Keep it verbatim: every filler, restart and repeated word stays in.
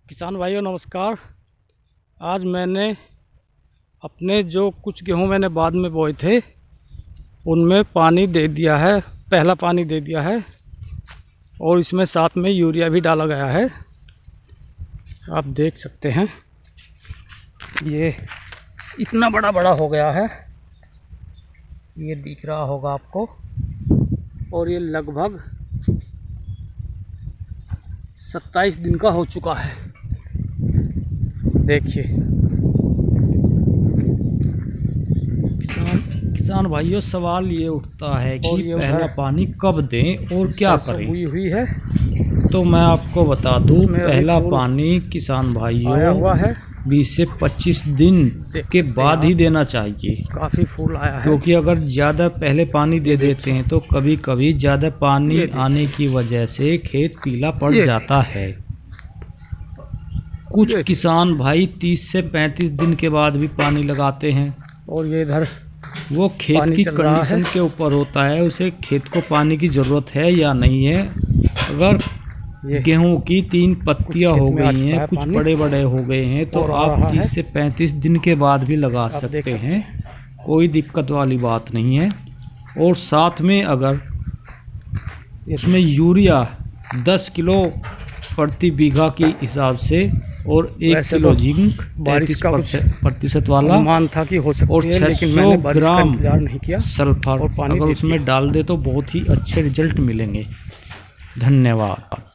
किसान भाइयों नमस्कार। आज मैंने अपने जो कुछ गेहूं मैंने बाद में बोए थे उनमें पानी दे दिया है, पहला पानी दे दिया है और इसमें साथ में यूरिया भी डाला गया है। आप देख सकते हैं ये इतना बड़ा बड़ा हो गया है, ये दिख रहा होगा आपको। और ये लगभग सत्ताईस दिन का हो चुका है। देखिए किसान किसान भाइयों, सवाल ये उठता है कि पहला पानी कब दें और क्या करें। हुई हुई है तो मैं आपको बता दूं, पहला पानी किसान भाइयों आया हुआ है बीस से पच्चीस दिन के बाद ही देना चाहिए। काफ़ी फूल आया है, क्योंकि अगर ज़्यादा पहले पानी दे देते हैं तो कभी कभी ज़्यादा पानी आने की वजह से खेत पीला पड़ जाता है। कुछ किसान भाई तीस से पैंतीस दिन के बाद भी पानी लगाते हैं और ये इधर वो खेत की कंडीशन के ऊपर होता है, उसे खेत को पानी की ज़रूरत है या नहीं है। अगर गेहूं की तीन पत्तियां हो गई हैं, कुछ बड़े बड़े हो गए हैं, तो आप तीस से पैंतीस दिन के बाद भी लगा सकते हैं, कोई दिक्कत वाली बात नहीं है। और साथ में अगर इसमें यूरिया दस किलो प्रति बीघा के हिसाब से और एक किलो जिंक बारिश का प्रतिशत वाला अनुमान था कि हो सकती है, लेकिन मैंने बारिश का इंतजार नहीं किया। सल्फर अगर उसमें डाल दे तो बहुत ही अच्छे रिजल्ट मिलेंगे। धन्यवाद।